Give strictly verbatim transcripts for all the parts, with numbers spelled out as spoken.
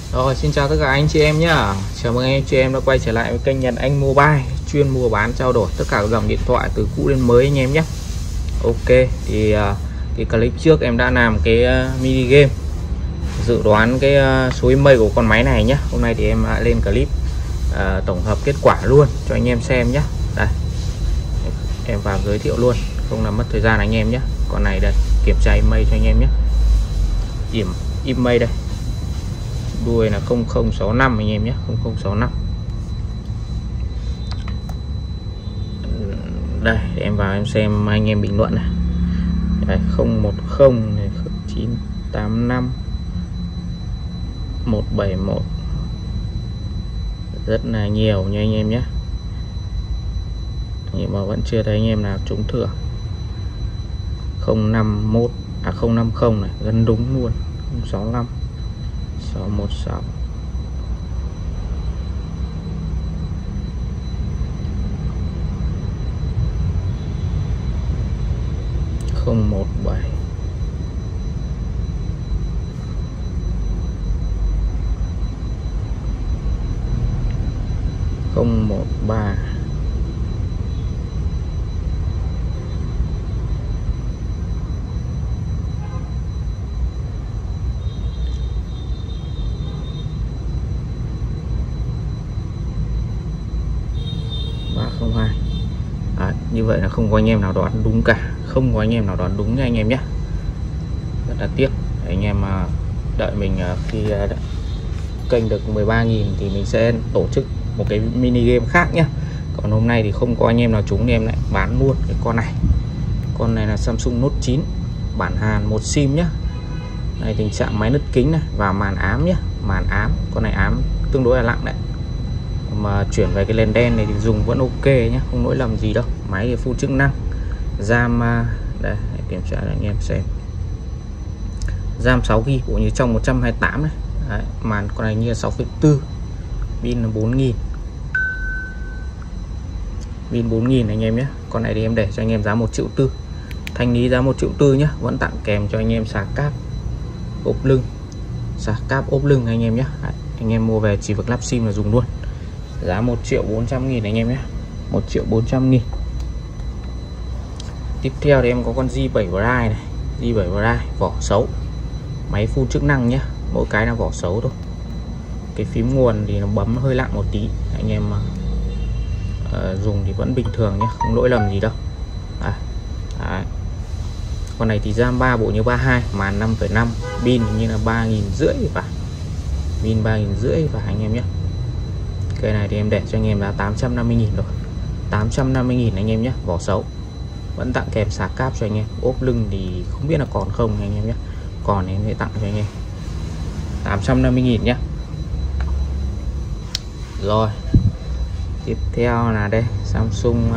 Rồi, xin chào tất cả anh chị em nhá. Chào mừng anh chị em đã quay trở lại với kênh Nhật Anh Mobile, chuyên mua bán trao đổi tất cả các dòng điện thoại từ cũ đến mới anh em nhé. Ok, thì uh, cái clip trước em đã làm cái uh, mini game dự đoán cái uh, số email của con máy này nhé. Hôm nay thì em uh, lên clip uh, tổng hợp kết quả luôn cho anh em xem nhé. Đây, em vào giới thiệu luôn, không làm mất thời gian anh em nhé. Con này đây, kiểm tra email cho anh em nhé. Điểm email đây, đuôi là không không sáu năm anh em nhé, không không sáu năm. Đây, để em vào em xem anh em bình luận này. Đây, không một không này, chín tám năm một bảy một, rất là nhiều nha anh em nhé. Nhưng mà vẫn chưa thấy anh em nào trúng thưởng. Không năm mốt à không năm không này, gần đúng luôn. Không sáu năm sáu một sáu, không một bảy, không một ba, không hai. À, như vậy là không có anh em nào đoán đúng cả, không có anh em nào đoán đúng nha anh em nhé. Rất là tiếc. Để anh em đợi mình khi kênh được mười ba nghìn thì mình sẽ tổ chức một cái mini game khác nhé. Còn hôm nay thì không có anh em nào trúng thì em lại bán luôn cái con này. Con này là Samsung Note chín bản Hàn, một sim nhé. Này, tình trạng máy nứt kính này và màn ám nhé, màn ám. Con này ám tương đối là nặng đấy, mà chuyển về cái nền đen này thì dùng vẫn ok nhé, không lỗi lầm gì đâu. Máy thì full chức năng. RAM đây, để kiểm tra cho anh em xem. RAM sáu gi ga bai cũng như trong một trăm hai mươi tám này. Đấy, màn con này như là sáu phẩy bốn, pin là bốn nghìn, pin bốn nghìn anh em nhé. Con này thì em để cho anh em giá một triệu tư, thanh lý giá một triệu tư nhé. Vẫn tặng kèm cho anh em sạc cáp ốp lưng, sạc cáp ốp lưng anh em nhé. Đấy, anh em mua về chỉ việc lắp sim là dùng luôn. Giá một triệu bốn trăm nghìn anh em nhé, một triệu bốn trăm nghìn. Tiếp theo thì em có con G bảy Prime này, G bảy Prime vỏ xấu, máy full chức năng nhé, mỗi cái là vỏ xấu thôi. Cái phím nguồn thì nó bấm hơi lặng một tí, anh em uh, dùng thì vẫn bình thường nhé, không lỗi lầm gì đâu. À, à. Con này thì RAM ba bộ như ba mươi hai, màn năm phẩy năm, pin như là ba nghìn rưỡi và pin ba nghìn rưỡi và anh em nhé. Cái này thì em để cho anh em là tám trăm năm mươi nghìn rồi, tám trăm năm mươi nghìn anh em nhé, vỏ xấu. Vẫn tặng kèm sạc cáp cho anh em. Ốp lưng thì không biết là còn không anh em nhé, còn em sẽ tặng cho anh em tám trăm năm mươi nghìn nhé. Rồi, tiếp theo là đây Samsung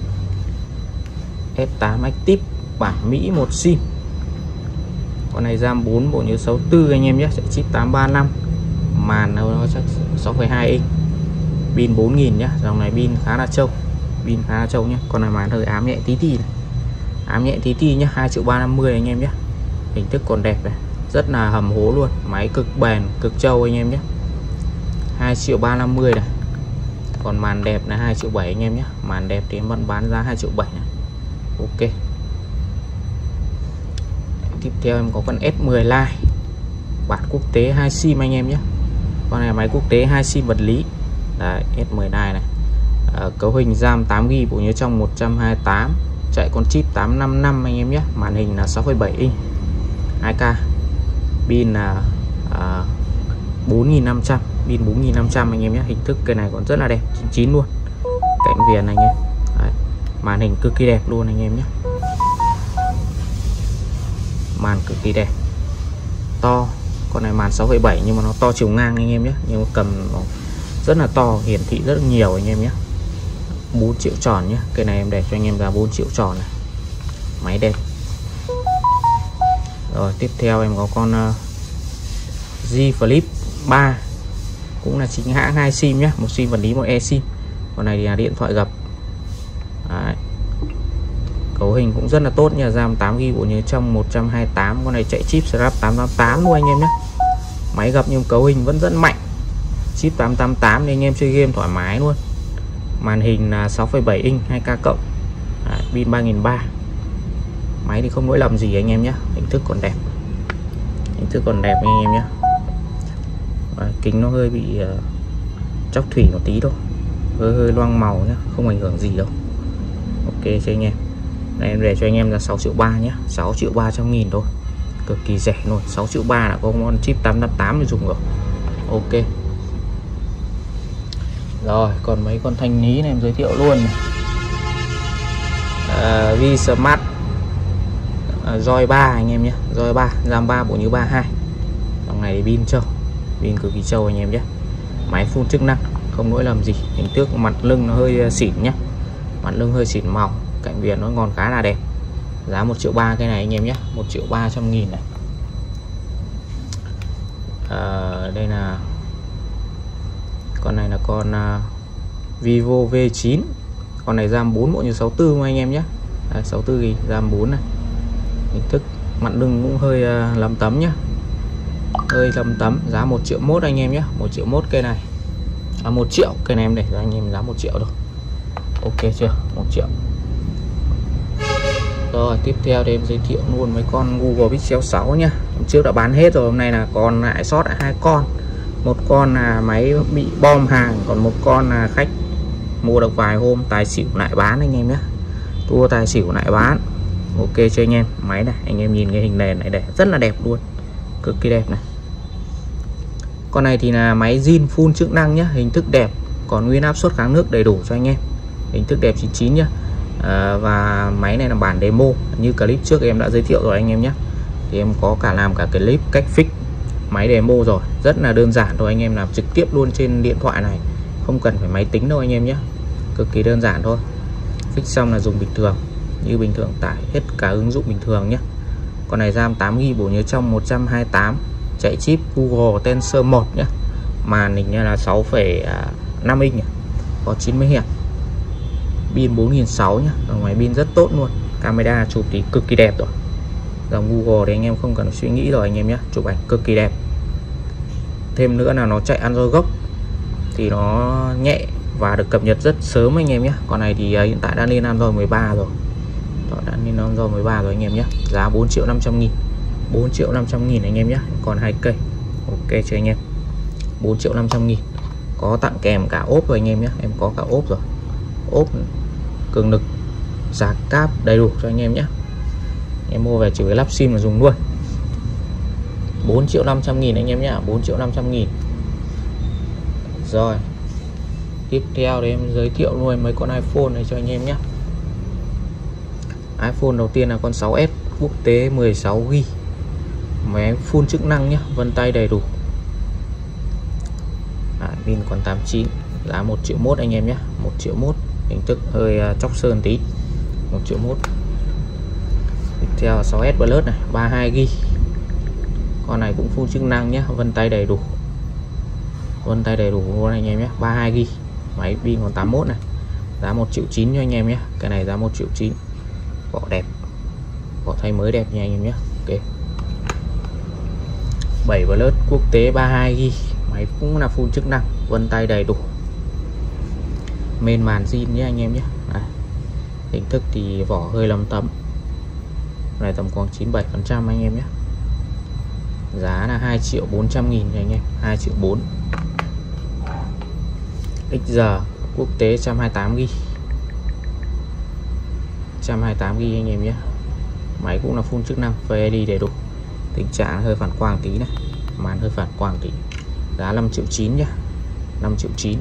S tám Active bản Mỹ, một sim. Con này RAM bốn bộ nhớ sáu mươi tư anh em nhé, sẽ chip tám ba năm, màn nó chắc sáu phẩy hai inch, pin bốn nghìn nhá. Dòng này pin khá là trâu, pin khá là trâu nhé. Con này màn hơi ám nhẹ tí tí này, ám nhẹ tí tí nhá. Hai triệu ba trăm năm mươi anh em nhé. Hình thức còn đẹp này, rất là hầm hố luôn, máy cực bền cực trâu anh em nhé. Hai triệu ba trăm năm mươi này. Còn màn đẹp là hai triệu bảy anh em nhé. Màn đẹp thì em vẫn bán giá hai triệu bảy này. Ok. Tiếp theo em có con S mười Lite bản quốc tế hai sim anh em nhé. Con này máy quốc tế hai sim vật lý. Đấy, S mười Lite này. À, cấu hình RAM tám gi ga bai, bộ nhớ trong một trăm hai mươi tám, chạy con chip tám năm năm anh em nhé. Màn hình là sáu phẩy bảy inch, hai K, pin là à, bốn nghìn năm trăm, pin bốn nghìn năm trăm anh em nhé. Hình thức cái này còn rất là đẹp, chín chín luôn, cạnh viền anh em. Đấy, màn hình cực kỳ đẹp luôn anh em nhé, màn cực kỳ đẹp, to. Con này màn sáu phẩy bảy nhưng mà nó to chiều ngang anh em nhé, nhưng mà cầm nó rất là to, hiển thị rất là nhiều anh em nhé. Bốn triệu tròn nhé. Cái này em để cho anh em ra bốn triệu tròn này, máy đẹp. Rồi tiếp theo em có con uh, Z Flip ba, cũng là chính hãng hai sim nhé, một sim vật lý một e sim. Con này thì là điện thoại gập. Đấy, cấu hình cũng rất là tốt nha, RAM tám gi ga bai, bộ nhớ trong một trăm hai mươi tám. Con này chạy chip Snapdragon tám tám tám luôn anh em nhé. Máy gập nhưng cấu hình vẫn rất mạnh, chip tám tám tám nên anh em chơi game thoải mái luôn. Màn hình là sáu phẩy bảy inch hai K cộng, pin ba nghìn ba trăm. Máy thì không lỗi lầm gì anh em nhé, hình thức còn đẹp, hình thức còn đẹp anh em nhé. Đấy, kính nó hơi bị uh, chóc thủy một tí thôi, hơi hơi loang màu nhé, không ảnh hưởng gì đâu. Ok cho anh em. Đây em để cho anh em là sáu triệu ba nhé, sáu triệu ba trăm nghìn thôi, cực kỳ rẻ luôn. Sáu triệu ba là có con chip tám tám tám để dùng rồi. Ok rồi, còn mấy con thanh lý này em giới thiệu luôn này. À, V-Smart à, Roi ba anh em nhé, Roi ba, RAM ba, bộ nhớ ba mươi hai. Dòng này thì pin trâu, pin cực kỳ trâu anh em nhé. Máy full chức năng, không lỗi lầm gì. Hình thức mặt lưng nó hơi xỉn nhé, mặt lưng hơi xỉn màu, cạnh viền nó còn khá là đẹp. Giá một triệu ba cái này anh em nhé, một triệu ba trăm nghìn này. À, đây là con này là con uh, Vivo V chín. Con này RAM bốn, bộ nhớ sáu mươi tư mà anh em nhé. Đấy, sáu mươi tư gi ga bai, RAM bốn này. Hình thức mặt lưng cũng hơi uh, lấm tấm nhá, hơi lấm tấm. Giá một triệu mốt anh em nhé, một triệu mốt cây này. À, một triệu cây này em để cho anh em giá một triệu thôi. Ok chưa, một triệu. Rồi tiếp theo thì em giới thiệu luôn mấy con Google Pixel sáu nhá. Hôm trước đã bán hết rồi, hôm nay là còn lại sót lại hai con. Một con là máy bị bom hàng, còn một con là khách mua được vài hôm tài xỉu lại bán anh em nhé, tua tài xỉu lại bán. Ok cho anh em. Máy này anh em nhìn cái hình nền này để rất là đẹp luôn, cực kỳ đẹp này. Con này thì là máy zin full chức năng nhé, hình thức đẹp, còn nguyên áp suất kháng nước đầy đủ cho anh em, hình thức đẹp chín chín nhá. À, và máy này là bản demo như clip trước em đã giới thiệu rồi anh em nhé. Thì em có cả làm cả clip cách fix máy demo rồi, rất là đơn giản thôi, anh em làm trực tiếp luôn trên điện thoại này, không cần phải máy tính đâu anh em nhé, cực kỳ đơn giản thôi. Fix xong là dùng bình thường, như bình thường, tải hết cả ứng dụng bình thường nhé. Con này RAM tám gi ga bai, bộ nhớ trong một trăm hai mươi tám, chạy chip Google Tensor một nhé. Màn hình là sáu phẩy năm inch, có chín mươi héc, pin bốn nghìn sáu trăm nhé. Ở ngoài pin rất tốt luôn, camera chụp thì cực kỳ đẹp rồi. Dòng Google thì anh em không cần suy nghĩ rồi anh em nhé, chụp ảnh cực kỳ đẹp. Thêm nữa là nó chạy Android gốc thì nó nhẹ và được cập nhật rất sớm anh em nhé. Con này thì hiện tại đã lên Android mười ba rồi, đó đã lên Android mười ba rồi anh em nhé. Giá bốn triệu năm trăm nghìn, bốn triệu năm trăm nghìn anh em nhé, còn hai cây. Ok cho anh em, bốn triệu năm trăm nghìn. Có tặng kèm cả ốp rồi anh em nhé, em có cả ốp rồi, ốp cường lực, sạc cáp đầy đủ cho anh em nhé. Em mua về chỉ với lắp sim mà dùng luôn. Bốn triệu năm trăm nghìn anh em nhé, bốn triệu năm trăm nghìn. Rồi tiếp theo thì em giới thiệu luôn mấy con iPhone này cho anh em nhé. iPhone đầu tiên là con sáu S quốc tế mười sáu gi ga bai, máy full chức năng nhé, vân tay đầy đủ. À, pin còn tám mươi chín, giá một triệu mốt anh em nhé, một triệu mốt, hình thức hơi uh, chóc sơn tí, một triệu mốt. Tiếp theo sáu S Plus này, ba mươi hai gi ga bai, con này cũng full chức năng nhé, vân tay đầy đủ, vân tay đầy đủ luôn anh em nhé, ba mươi hai gi ga bai, máy pin còn tám mươi mốt này. Giá một triệu chín cho anh em nhé, cái này giá một triệu chín. Vỏ đẹp, vỏ thay mới đẹp nha anh em nhé. Ok, bảy Plus quốc tế ba mươi hai gi ga bai, máy cũng là full chức năng, vân tay đầy đủ, main màn zin nhé anh em nhé. Đây, hình thức thì vỏ hơi lấm tấm, này tầm khoảng chín mươi bảy phần trăm anh em nhé. Giá là hai triệu bốn trăm nghìn cho anh em, hai triệu bốn. ích giê quốc tế một trăm hai mươi tám gi ga bai, một trăm hai mươi tám gi ga bai anh em nhé. Máy cũng là full chức năng, Face ai đi đầy đủ, tình trạng hơi phản quang tí này, màn hơi phản quang tí. Giá năm triệu chín nhá, năm triệu chín.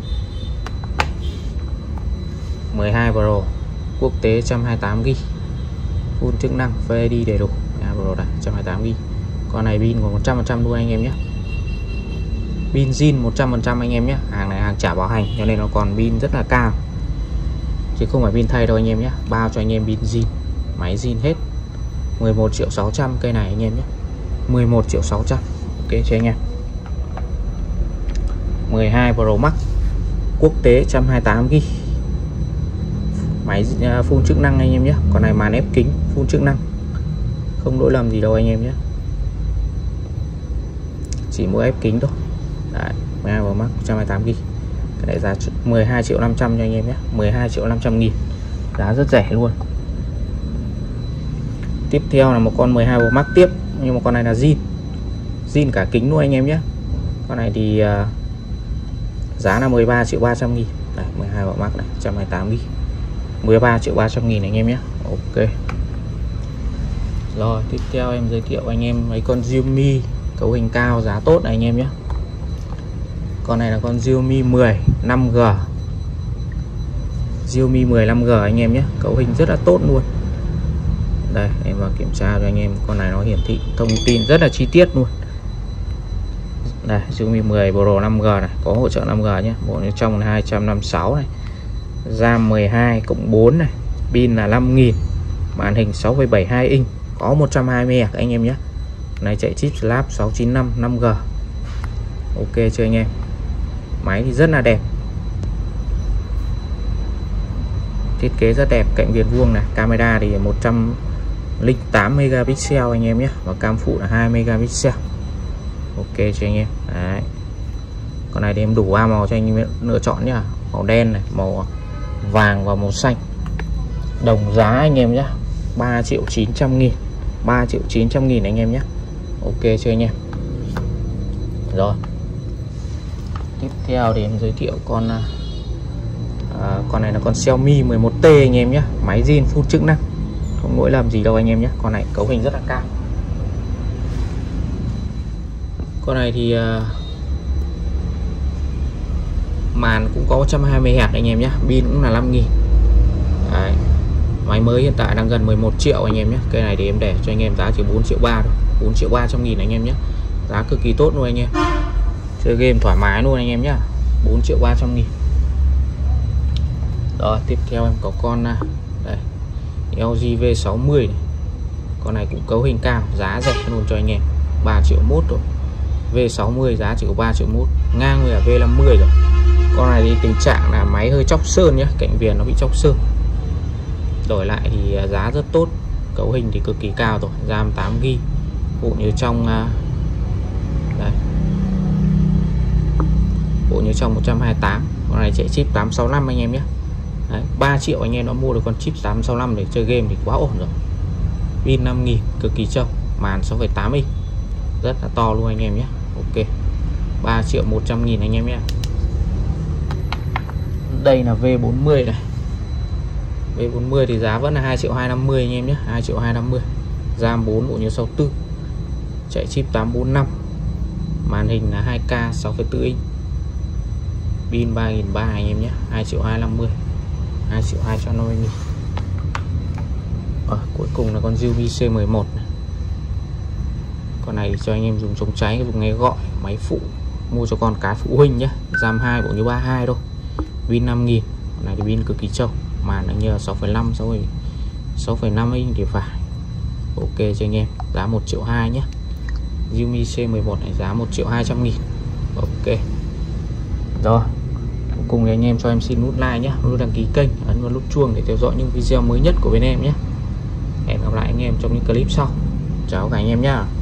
mười hai Pro quốc tế một trăm hai mươi tám gi ga bai, full chức năng, Face ai đi đầy đủ. À, Pro này một trăm hai mươi tám gi ga bai. Con này pin còn một trăm phần trăm luôn anh em nhé, pin zin một trăm phần trăm anh em nhé. Hàng này hàng trả bảo hành cho nên nó còn pin rất là cao, chứ không phải pin thay đâu anh em nhé, bao cho anh em pin zin, máy zin hết. Mười một triệu sáu trăm cây này anh em nhé, mười một triệu sáu trăm. Ok cho anh em. mười hai Pro Max quốc tế một trăm hai mươi tám gi ga bai, máy full chức năng anh em nhé. Con này màn ép kính full chức năng, không lỗi lầm gì đâu anh em nhé. một chỉ mỗi ép kính thôi. Đấy, mười hai Pro Max một trăm hai mươi tám gi bi. Cái này giá mười hai triệu năm trăm cho anh em nhé, mười hai triệu năm trăm nghìn, giá rất rẻ luôn. Tiếp theo là một con mười hai Pro Max tiếp, nhưng mà con này là zin zin cả kính luôn anh em nhé. Con này thì uh, giá là mười ba triệu ba trăm nghìn. Đây, mười hai Pro Max này, một trăm hai mươi tám gi bi, mười ba triệu ba trăm nghìn anh em nhé. Ok. Rồi tiếp theo em giới thiệu anh em mấy con Xiaomi cấu hình cao giá tốt này anh em nhé. Con này là con Xiaomi mười năm G, Xiaomi mười năm G anh em nhé, cấu hình rất là tốt luôn. Đây em vào kiểm tra cho anh em, con này nó hiển thị thông tin rất là chi tiết luôn. Đây Xiaomi mười Pro năm G này, có hỗ trợ năm G nhé, bộ trong là hai trăm năm mươi sáu này, RAM mười hai cộng bốn này, pin là năm nghìn, màn hình sáu phẩy bảy hai inch, có một trăm hai mươi héc anh em nhé. Này chạy chip Snap sáu chín năm năm G. Ok chưa anh em. Máy thì rất là đẹp, thiết kế rất đẹp, cạnh viền vuông này, camera thì một trăm lẻ tám megapixel anh em nhé, và cam phụ là hai megapixel. Ok cho anh em. Đấy. Con này thì em đủ ba màu cho anh em lựa chọn nhá, màu đen này, màu vàng và màu xanh. Đồng giá anh em nhé, ba triệu chín trăm nghìn, ba triệu chín trăm nghìn anh em nhé. Ok chưa anh em. Rồi tiếp theo thì em giới thiệu con à, con này là con Xiaomi mười một T anh em nhé, máy zin full chức năng, không lỗi làm gì đâu anh em nhé. Con này cấu hình rất là cao. Con này thì uh, màn cũng có một trăm hai mươi héc anh em nhé, pin cũng là năm nghìn. Đấy. Máy mới hiện tại đang gần mười một triệu anh em nhé. Cái này thì em để cho anh em giá chỉ bốn triệu ba thôi, bốn triệu ba trăm nghìn anh em nhé, giá cực kỳ tốt luôn anh em, chơi game thoải mái luôn anh em nhé, bốn triệu ba trăm nghìn. Rồi tiếp theo em có con đây lờ giê V sáu mươi này. Con này cũng cấu hình cao, giá rẻ luôn cho anh em, ba triệu mốt rồi. V sáu mươi giá chỉ có ba triệu mốt, ngang với cả V năm mươi rồi. Con này thì tình trạng là máy hơi chóc sơn nhé, cạnh viền nó bị chóc sơn. Đổi lại thì giá rất tốt, cấu hình thì cực kỳ cao rồi, RAM tám gi bi, bộ nhớ trong đây, bộ nhớ trong một trăm hai mươi tám. Con này chạy chip tám sáu năm anh em nhé. Đấy, ba triệu anh em đã mua được con chip tám sáu năm để chơi game thì quá ổn rồi. Pin năm nghìn, cực kỳ trâu, màn sáu phẩy tám inch, rất là to luôn anh em nhé. Ok, ba triệu một trăm nghìn anh em nhé. Đây là V bốn mươi này, V bốn mươi thì giá vẫn là hai triệu hai trăm năm mươi anh em nhé, hai triệu hai trăm năm mươi. RAM bốn, bộ nhớ sáu mươi tư, chạy chip tám bốn năm, màn hình là hai K sáu phẩy bốn inch, pin ba nghìn ba trăm anh em nhé, hai triệu hai trăm năm mươi, hai triệu hai trăm năm mươi nghìn. À, cuối cùng là con Xiaomi C mười một này. Con này cho anh em dùng chống cháy, dùng nghe gọi, máy phụ, mua cho con cái phụ huynh nhé. RAM hai, bộ nhớ ba mươi hai thôi, pin năm nghìn. Con này thì pin cực kỳ trâu, màn là nhờ sáu phẩy năm, sáu phẩy năm inch thì phải. Ok cho anh em, giá một triệu hai nhé. Xiaomi C mười một này giá một triệu hai trăm nghìn. Ok. Rồi, cuối cùng thì anh em cho em xin nút like nhé, nút đăng ký kênh, ấn vào nút chuông để theo dõi những video mới nhất của bên em nhé. Hẹn gặp lại anh em trong những clip sau. Chào cả anh em nhé.